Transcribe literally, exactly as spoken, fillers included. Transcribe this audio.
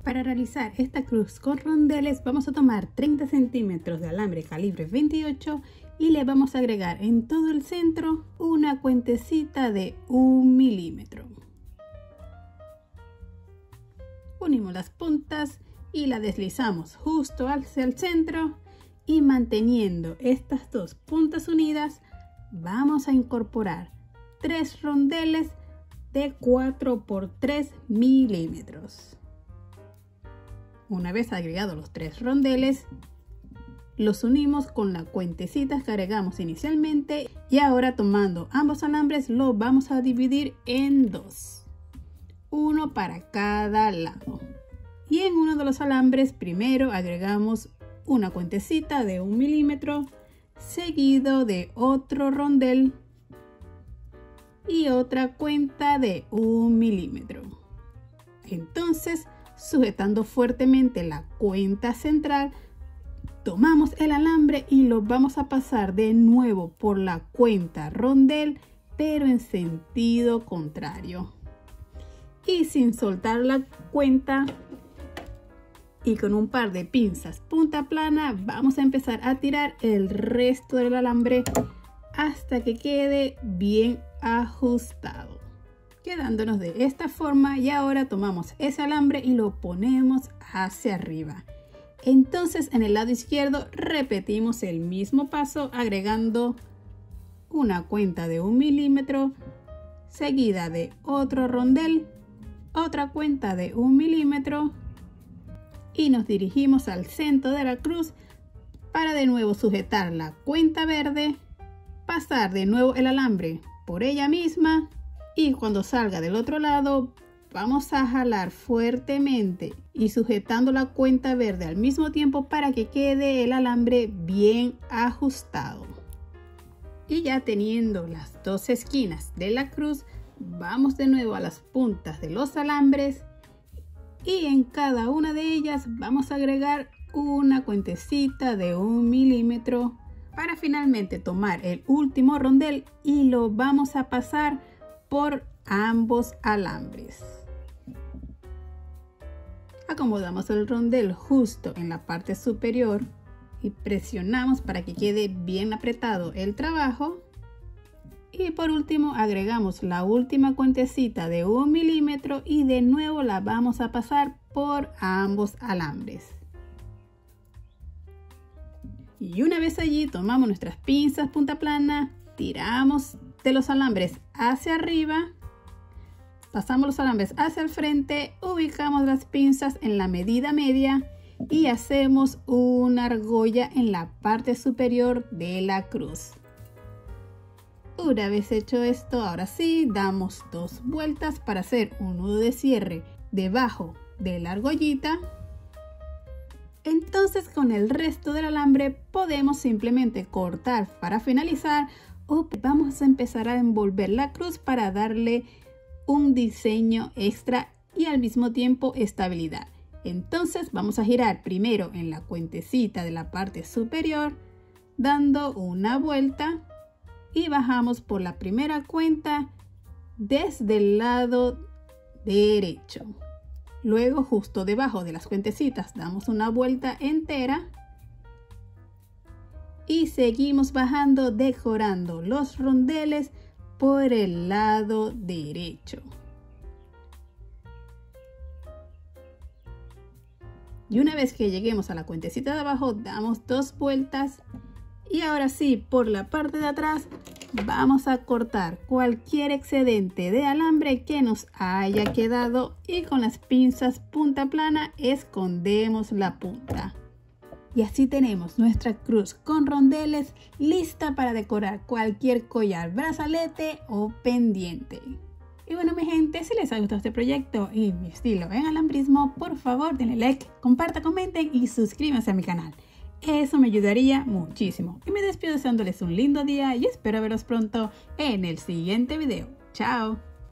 Para realizar esta cruz con rondeles vamos a tomar treinta centímetros de alambre calibre veintiocho y le vamos a agregar en todo el centro una cuentecita de un milímetro. Unimos las puntas y la deslizamos justo hacia el centro y manteniendo estas dos puntas unidas vamos a incorporar tres rondeles de cuatro por tres milímetros. Una vez agregados los tres rondeles, los unimos con la cuentecita que agregamos inicialmente y ahora tomando ambos alambres los vamos a dividir en dos, uno para cada lado. Y en uno de los alambres primero agregamos una cuentecita de un milímetro, seguido de otro rondel y otra cuenta de un milímetro. Entonces, sujetando fuertemente la cuenta central, tomamos el alambre y lo vamos a pasar de nuevo por la cuenta rondel, pero en sentido contrario. Y sin soltar la cuenta y con un par de pinzas punta plana vamos a empezar a tirar el resto del alambre hasta que quede bien ajustado, quedándonos de esta forma. Y ahora tomamos ese alambre y lo ponemos hacia arriba. Entonces en el lado izquierdo repetimos el mismo paso agregando una cuenta de un milímetro seguida de otro rondel, otra cuenta de un milímetro y nos dirigimos al centro de la cruz para de nuevo sujetar la cuenta verde, pasar de nuevo el alambre por ella misma y cuando salga del otro lado vamos a jalar fuertemente y sujetando la cuenta verde al mismo tiempo para que quede el alambre bien ajustado. Y ya teniendo las dos esquinas de la cruz, vamos de nuevo a las puntas de los alambres y en cada una de ellas vamos a agregar una cuentecita de un milímetro para finalmente tomar el último rondel y lo vamos a pasar por ambos alambres. Acomodamos el rondel justo en la parte superior y presionamos para que quede bien apretado el trabajo. Y por último agregamos la última cuentecita de un milímetro y de nuevo la vamos a pasar por ambos alambres. Y una vez allí tomamos nuestras pinzas punta plana, tiramos de los alambres hacia arriba, pasamos los alambres hacia el frente, ubicamos las pinzas en la medida media y hacemos una argolla en la parte superior de la cruz. Una vez hecho esto, ahora sí, damos dos vueltas para hacer un nudo de cierre debajo de la argollita. Entonces con el resto del alambre podemos simplemente cortar para finalizar o vamos a empezar a envolver la cruz para darle un diseño extra y al mismo tiempo estabilidad. Entonces vamos a girar primero en la cuentecita de la parte superior dando una vuelta y bajamos por la primera cuenta desde el lado derecho. Luego justo debajo de las cuentecitas damos una vuelta entera y seguimos bajando decorando los rondeles por el lado derecho. Y una vez que lleguemos a la cuentecita de abajo damos dos vueltas y ahora sí por la parte de atrás vamos a cortar cualquier excedente de alambre que nos haya quedado y con las pinzas punta plana escondemos la punta. Y así tenemos nuestra cruz con rondeles lista para decorar cualquier collar, brazalete o pendiente. Y bueno mi gente, si les ha gustado este proyecto y mi estilo en alambrismo, por favor denle like, compartan, comenten y suscríbanse a mi canal. Eso me ayudaría muchísimo. Y me despido deseándoles un lindo día y espero veros pronto en el siguiente video. ¡Chao!